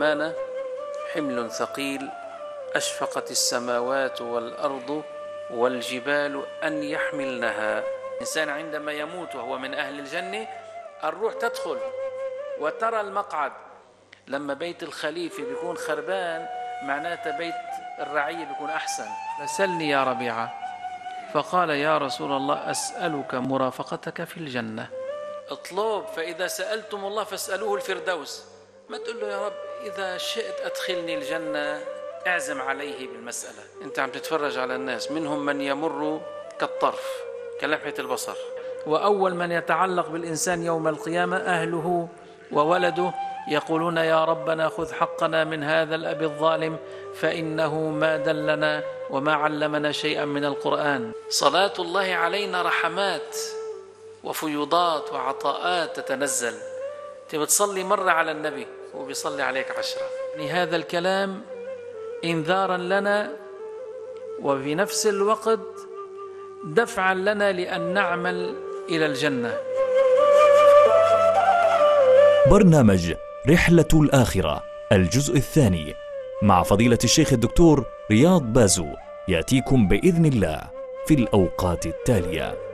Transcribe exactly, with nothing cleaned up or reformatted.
الأمانة حمل ثقيل أشفقت السماوات والأرض والجبال أن يحملنها. الإنسان عندما يموت وهو من أهل الجنة الروح تدخل وترى المقعد. لما بيت الخليفة بيكون خربان معناته بيت الرعية بيكون أحسن. فسلني يا ربيعة، فقال يا رسول الله أسألك مرافقتك في الجنة. اطلب، فإذا سألتم الله فاسألوه الفردوس. ما تقول له يا رب إذا شئت أدخلني الجنة، اعزم عليه بالمسألة. أنت عم تتفرج على الناس، منهم من يمر كالطرف كلمحة البصر، وأول من يتعلق بالإنسان يوم القيامة أهله وولده يقولون يا ربنا خذ حقنا من هذا الأب الظالم فإنه ما دلنا وما علمنا شيئا من القرآن. صلاة الله علينا رحمات وفيوضات وعطاءات تتنزل. تبي تصلي مرة على النبي وبيصلي عليك عشرة. يعني هذا الكلام إنذارا لنا وفي نفس الوقت دفعا لنا لأن نعمل إلى الجنة. برنامج رحلة الآخرة الجزء الثاني مع فضيلة الشيخ الدكتور رياض بازو يأتيكم بإذن الله في الأوقات التالية.